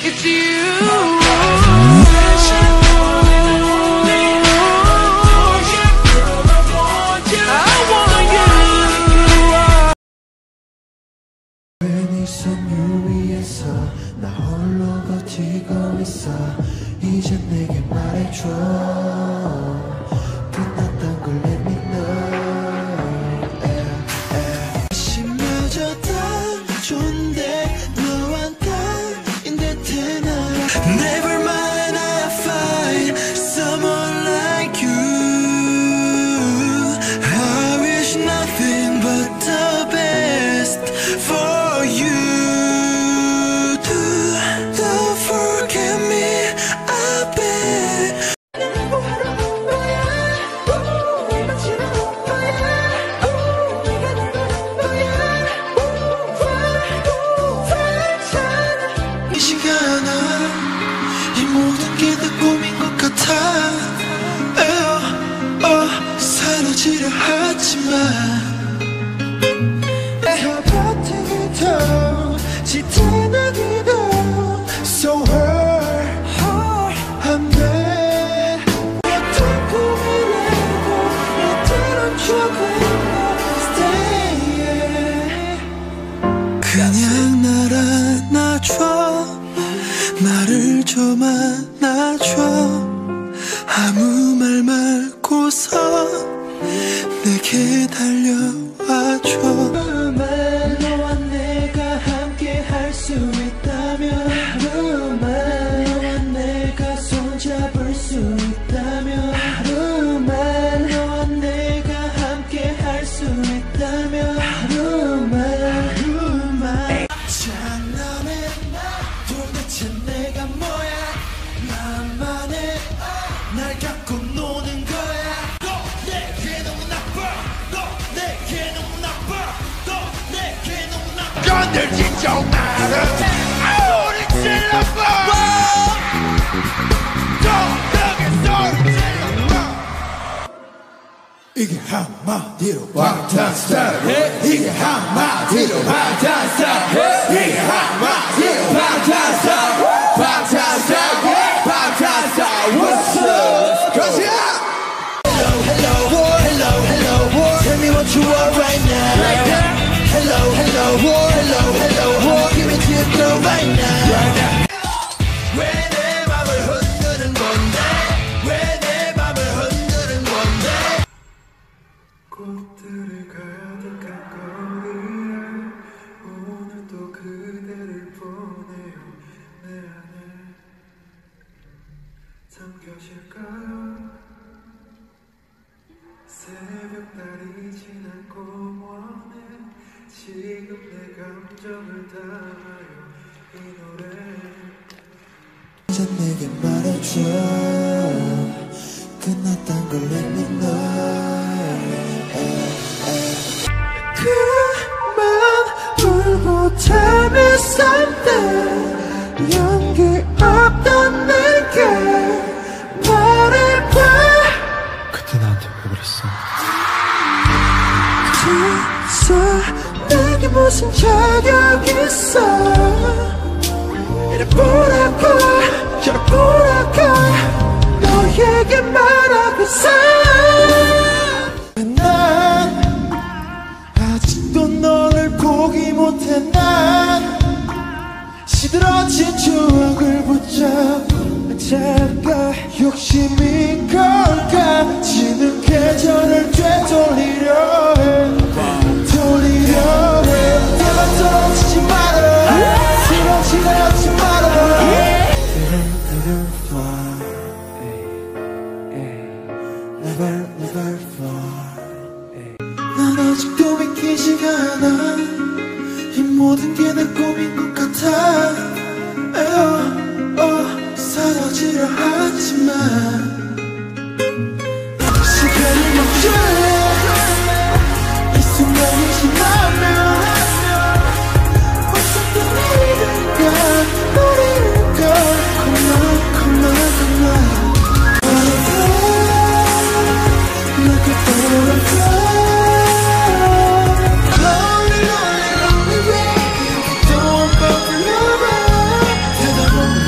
It's you. 나 홀로 버티고 있어. 이제 내게 말해줘. 끝났던 걸 let me know. 다시 마저 따라준대. 너와 나인데 되나. Never mind, I'll find someone like you. I wish nothing but the best for you. 사라지려 하지만 저 버티기도 지탱하기도 So hard 한데 어떤 꿈이라도 이대로 죽어도 Stay 그냥 날 안아줘 나를 좀 안아줘 아무 말 말고서 내게 달려와줘. 하루만 너와 내가 함께 할 수 있다면 하루만 너와 내가 손잡을 수 있다면 하루만 너와 내가 함께 할 수 있다면 하루만 장난해 도대체 내가 뭐야 나만의 날 갖고 노는 거야. 너 내게 너무 나빠. 너 내게 너무 나빠. 너 내게 너무 나빠. 건들지 좀 마라. 우리 질러봐. 너 여기 소리 질러봐. 이게 한마디로 방탄 스타일. 이게 한마디로 방탄 스타일. 이게 한마디로 방탄 스타일. 방탄 스타일. 방탄 스타일. What's up? Cause yeah. Hello, hello, war. Hello, hello, war. Tell me what you want right now. Hello, hello, war. Hello, hello, war. Give me to the right now. 왜 내 맘을 흔드는 건데? 왜 내 맘을 흔드는 건데? 꽃들을 가득한 거리에 오늘도 그대를 보내요. 내 안에 잠겨질까요? 새벽달이 지나고 원해 지금 내 감정을 담아요 이 노래 이제 내게 말해줘 끝났단 걸 let me know 그만 울고 tell me something 연기 없던 내게 말해봐 그때 나한테 왜 그랬어 내게 무슨 자격 있어 이래 보라고 저래 보라고 너에게 말하겠어 난 아직도 너를 포기 못해 난 시들어진 추억을 붙잡아 욕심인 걸까 지는 계절을 되돌리려 해 돌리려 해 내맘 떨어지지 마라 쓰러지지 않지 마라 Never fly Never never fly 난 아직도 믿기지가 않아 이 모든 게 내 꿈인 것 같아 사라지려 하지만 시간이 멈춰 이 순간이 지나면 어떻게 노래일까 Come on, come on, come on Like a butterfly Lonely, lonely, lonely, baby Don't go for love 대답은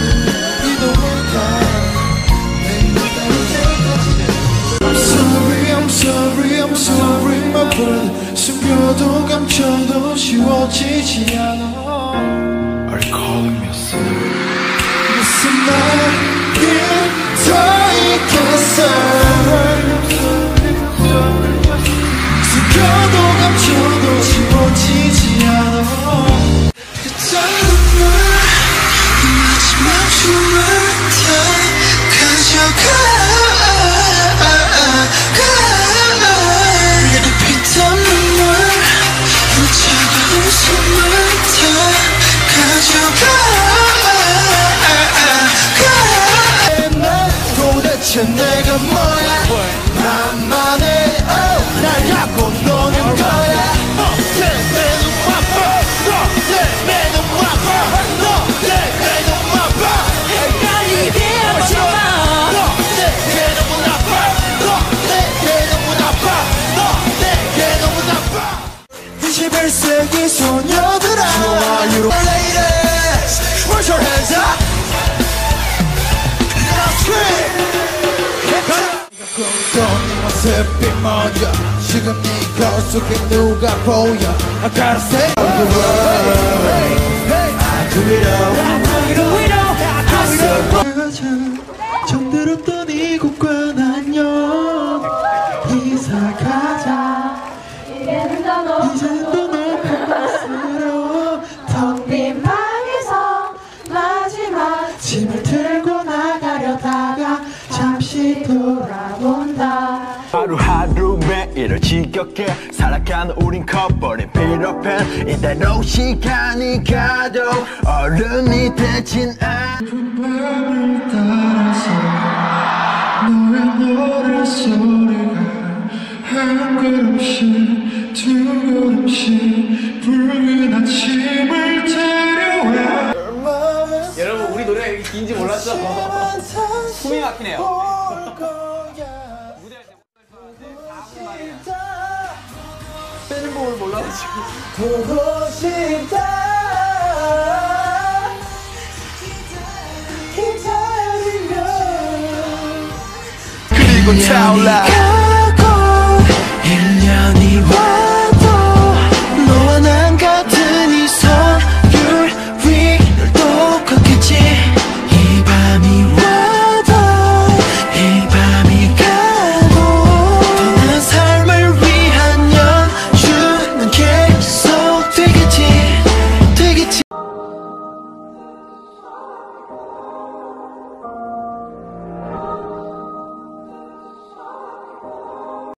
빛 먼저 지금 네 거울 속에 누가 보여 I gotta say the word I do it all I do it all 가장 정들었던 이곳과 안녕 이사 가자 이제는 더 높은 곳으로 텅 빈 방에서 마지막 짐을 들고 나가려다가 잠시 돌아본다 하루하루 매일을 지겹게 살아가는 우린 커버린 필요한 이대로 시간이 가도 얼음이 되진 않아 밤을 따라서 너의 노랫소리가 한 걸음씩 두 걸음씩 붉은 아침을 데려와 여러분 우리 노래가 이렇게 긴지 몰랐죠? 숨이 막히네요. 빼는 법을 몰라가지고 보고 싶다 기다리며 그리고 타올라